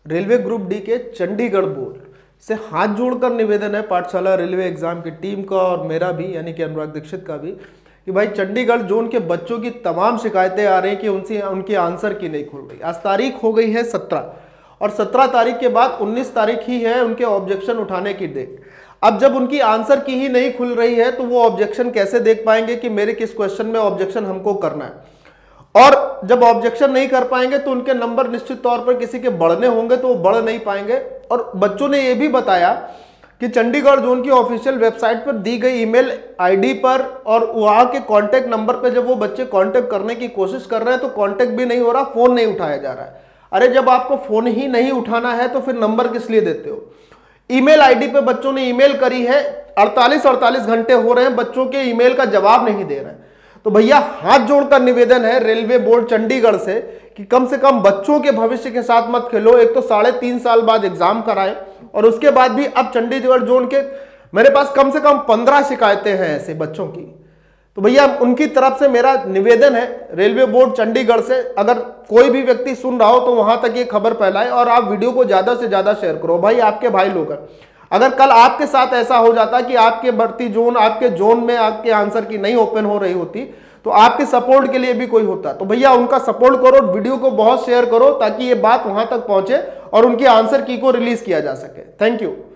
Railway group D के Chandigarh board से हाथ जोड़कर निवेदन है पाठशाला रेलवे एग्जाम की टीम का और मेरा भी, यानी कि अनुराग दीक्षित का भी, कि भाई चंडीगढ़ जोन के बच्चों की तमाम शिकायतें आ रही हैं कि उनसे उनकी आंसर की नहीं खुल रही। आज तारीख हो गई है 17 और 17 तारीख के बाद 19 तारीख ही है उनके ऑब्जेक्शन उठाने की डेट। अब जब उनकी आंसर की ही नहीं खुल रही है तो वो ऑब्जेक्शन कैसे देख पाएंगे कि मेरे किस क्वेश्चन में ऑब्जेक्शन हमको करना है, और जब ऑब्जेक्शन नहीं कर पाएंगे तो उनके नंबर निश्चित तौर पर किसी के बढ़ने होंगे तो वो बढ़ नहीं पाएंगे। और बच्चों ने ये भी बताया कि चंडीगढ़ जोन की ऑफिशियल वेबसाइट पर दी गई ईमेल आईडी पर और वहां के कांटेक्ट नंबर पर जब वो बच्चे कांटेक्ट करने की कोशिश कर रहे हैं तो कांटेक्ट भी नहीं हो रहा, फोन नहीं उठाया जा रहा है। अरे जब आपको फोन ही नहीं उठाना है तो फिर नंबर किस लिए देते हो। ईमेल आईडी पे बच्चों ने ईमेल करी है, 48 घंटे हो रहे हैं, बच्चों के ईमेल का जवाब नहीं दे रहे हैं। तो भैया हाथ जोड़कर निवेदन है रेलवे बोर्ड चंडीगढ़ से कि कम से कम बच्चों के भविष्य के साथ मत खेलो। एक तो 3.5 साल बाद एग्जाम कराए और उसके बाद भी अब चंडीगढ़ जोन के मेरे पास कम से कम 15 शिकायतें हैं ऐसे बच्चों की। तो भैया उनकी तरफ से मेरा निवेदन है रेलवे बोर्ड चंडीगढ़ से, अगर कोई भी व्यक्ति सुन रहा हो तो वहां तक ये खबर फैलाए और आप वीडियो को ज्यादा से ज्यादा शेयर करो। भाई आपके भाई लोग हैं, अगर कल आपके साथ ऐसा हो जाता कि आपके भर्ती जोन, आपके जोन में आपके आंसर की नहीं ओपन हो रही होती तो आपके सपोर्ट के लिए भी कोई होता। तो भैया उनका सपोर्ट करो, वीडियो को बहुत शेयर करो ताकि ये बात वहां तक पहुंचे और उनकी आंसर की को रिलीज किया जा सके। Thank you.